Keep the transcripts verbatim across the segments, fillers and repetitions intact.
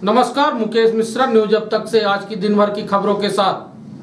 नमस्कार, मुकेश मिश्रा, न्यूज अब तक से आज की दिन भर की खबरों के साथ।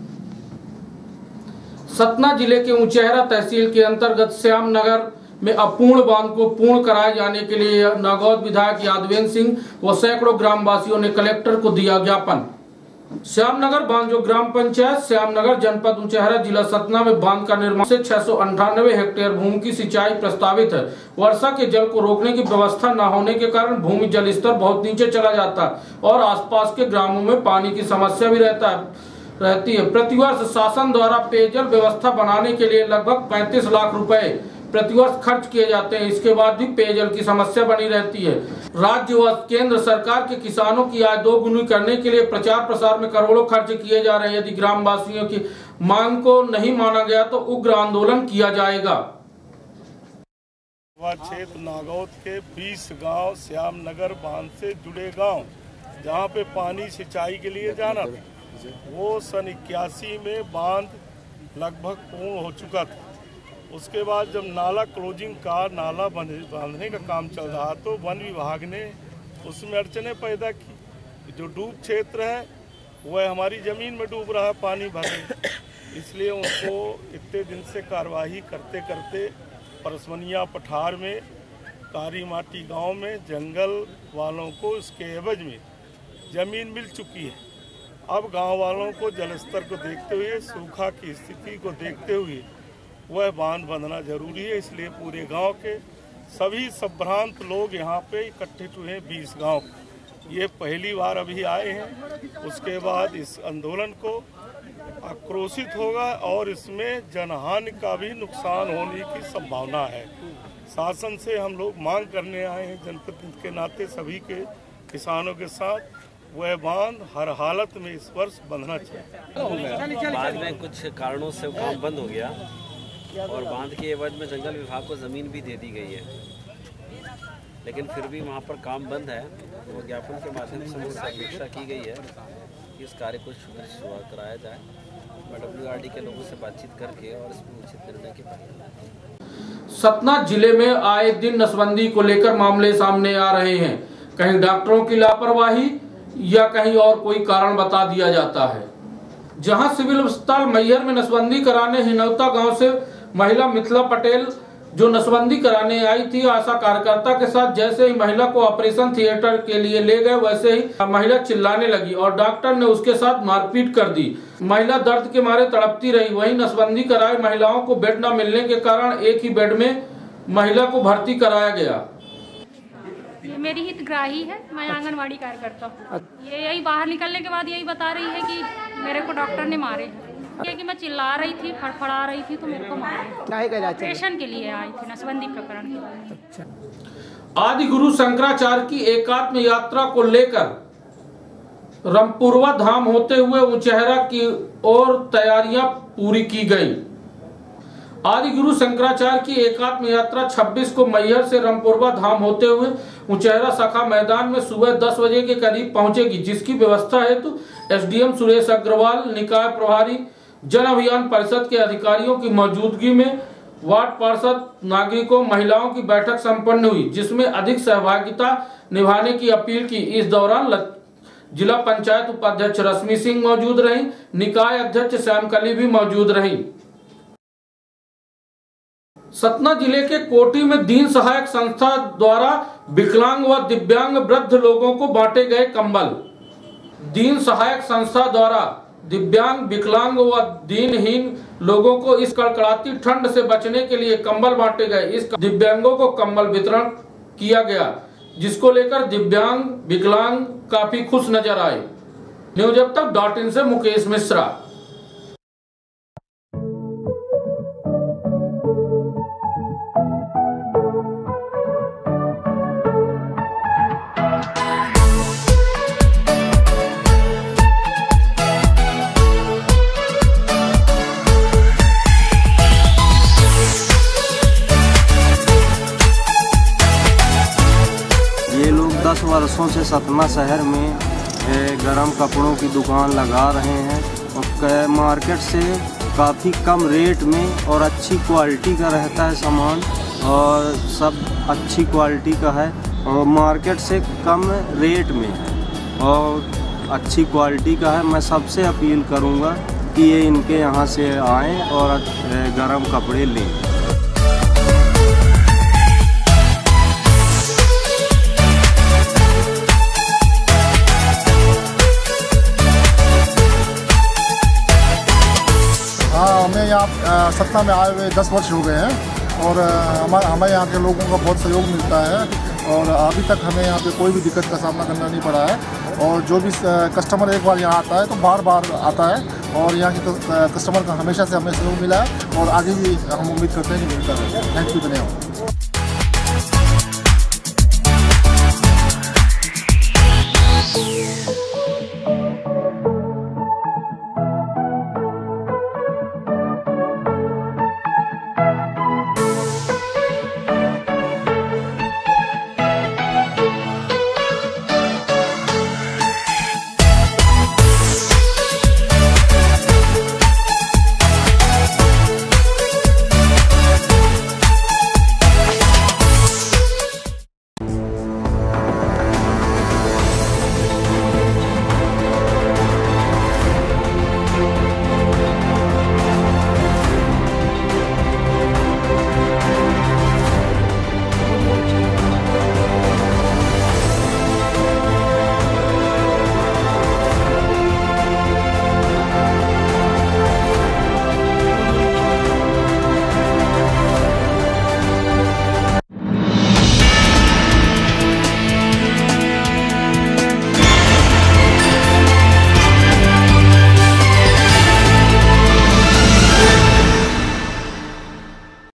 सतना जिले के ऊंचेहरा तहसील के अंतर्गत श्याम नगर में अपूर्ण बांध को पूर्ण कराए जाने के लिए नागौद विधायक यादवेंद्र सिंह व सैकड़ों ग्रामवासियों ने कलेक्टर को दिया ज्ञापन। श्यामनगर बांध जो ग्राम पंचायत श्यामनगर जनपद ऊंचेहरा जिला सतना में बांध का निर्माण से छह सौ अंठानवे हेक्टेयर भूमि की सिंचाई प्रस्तावित है। वर्षा के जल को रोकने की व्यवस्था न होने के कारण भूमि जल स्तर बहुत नीचे चला जाता है और आसपास के ग्रामों में पानी की समस्या भी रहता है रहती है। प्रतिवर्ष शासन द्वारा पेयजल व्यवस्था बनाने के लिए लगभग पैंतीस लाख रुपए प्रतिवर्ष खर्च किए जाते हैं। इसके बाद भी पेयजल की समस्या बनी रहती है। राज्य व केंद्र सरकार के किसानों की आय दोगुनी करने के लिए प्रचार प्रसार में करोड़ों खर्च किए जा रहे हैं। यदि ग्रामवासियों की मांग को नहीं माना गया तो उग्र आंदोलन किया जाएगा। क्षेत्र नागौद के बीस गांव श्यामनगर बांध से जुड़े गांव जहां पे पानी सिंचाई के लिए जाना था, वो सन इक्यासी में बांध लगभग पूर्ण हो चुका था। उसके बाद जब नाला क्लोजिंग का नाला बांधने का काम चल रहा तो वन विभाग ने उसमें अड़चने पैदा की। जो डूब क्षेत्र है वह हमारी ज़मीन में डूब रहा है पानी भरने, इसलिए उनको इतने दिन से कार्रवाई करते करते परसवनिया पठार में कारी माटी गांव में जंगल वालों को इसके एवज में ज़मीन मिल चुकी है। अब गांव वालों को जलस्तर को देखते हुए, सूखा की स्थिति को देखते हुए वह बांध बंधना जरूरी है। इसलिए पूरे गांव के सभी संभ्रांत लोग यहाँ पे इकट्ठे हुए हैं। बीस गांव ये पहली बार अभी आए हैं। उसके बाद इस आंदोलन को आक्रोशित होगा और इसमें जनहानि का भी नुकसान होने की संभावना है। शासन से हम लोग मांग करने आए हैं जनप्रतिनिधि के नाते सभी के किसानों के साथ, वह बांध हर हालत में इस वर्ष बंधना चाहिए। बाद में कुछ कारणों से काम बंद हो गया और बांध के एवज में जंगल विभाग को ज़मीन भी दे दी गई है, लेकिन फिर भी वहाँ पर काम बंद है। तो ज्ञापन के माध्यम से मुझसे अपेक्षा की गई है कि इस कार्य को शुरुआत कराया जाए। मैं डब्ल्यू आर डी के लोगों से बातचीत करके और इसमें उचित निर्णय की बात। सतना जिले में आए दिन नसबंदी को लेकर मामले सामने आ रहे हैं। कहीं डॉक्टरों की लापरवाही या कहीं और कोई कारण बता दिया जाता है। जहां सिविल अस्पताल मैहर में नसबंदी कराने हिनौता गांव से महिला मिथिला पटेल जो नसबंदी कराने आई थी आशा कार्यकर्ता के साथ, जैसे ही महिला को ऑपरेशन थिएटर के लिए ले गए वैसे ही महिला चिल्लाने लगी और डॉक्टर ने उसके साथ मारपीट कर दी। महिला दर्द के मारे तड़पती रही। वहीं नसबंदी कराए महिलाओं को बेड न मिलने के कारण एक ही बेड में महिला को भर्ती कराया गया। ये मेरी हितग्राही है, मैं आंगनवाड़ी कार्यकर्ता हूँ। ये यही बाहर निकलने के बाद यही बता रही है कि मेरे को डॉक्टर ने मारे हैं। ये कि मैं चिल्ला रही थी, फड़फड़ा रही थी तो मेरे को मारे। ऑपरेशन के लिए आई थी नसबंदी प्रकरण के लिए। अच्छा। आदि गुरु शंकराचार्य की एकात्म यात्रा को लेकर रामपुरवा धाम होते हुए ऊंचेहरा की ओर तैयारियां पूरी की गई। आदि गुरु शंकराचार्य की एकात्म यात्रा छब्बीस को मैहर से रामपुरवा धाम होते हुए ऊंचेहरा शाखा मैदान में सुबह दस बजे के करीब पहुंचेगी, जिसकी व्यवस्था हेतु एसडीएम सुरेश अग्रवाल, निकाय प्रभारी, जन अभियान परिषद के अधिकारियों की मौजूदगी में वार्ड पार्षद, नागरिकों, महिलाओं की बैठक संपन्न हुई, जिसमें अधिक सहभागिता निभाने की अपील की। इस दौरान जिला पंचायत उपाध्यक्ष रश्मि सिंह मौजूद रही, निकाय अध्यक्ष श्यामकली भी मौजूद रही। सतना जिले के कोटी में दीन सहायक संस्था द्वारा विकलांग व दिव्यांग वृद्ध लोगों को बांटे गए कंबल। दीन सहायक संस्था द्वारा दिव्यांग, विकलांग व दीनहीन लोगों को इस कड़कड़ाती ठंड से बचने के लिए कंबल बांटे गए। इस दिव्यांगों को कंबल वितरण किया गया, जिसको लेकर दिव्यांग, विकलांग काफी खुश नजर आए। न्यूज अब तक डॉट इन से मुकेश मिश्रा। दस वर्षों से सतना शहर में गरम कपड़ों की दुकान लगा रहे हैं और मार्केट से काफ़ी कम रेट में और अच्छी क्वालिटी का रहता है सामान और सब अच्छी क्वालिटी का है और मार्केट से कम रेट में है और अच्छी क्वालिटी का है। मैं सबसे अपील करूँगा कि ये इनके यहाँ से आएँ और गर्म कपड़े लें। हाँ, हमें यहाँ सतना में आए हुए दस वर्ष हो गए हैं और हमारे हमें यहाँ के लोगों का बहुत सहयोग मिलता है और अभी तक हमें यहाँ पे कोई भी दिक्कत का सामना करना नहीं पड़ा है। और जो भी कस्टमर एक बार यहाँ आता है तो बार बार आता है और यहाँ की कस्टमर का हमेशा से हमें सहयोग मिला है और आगे भी हम उम्मीद करते हैं कि मिलता है। थैंक यू धन्यवाद।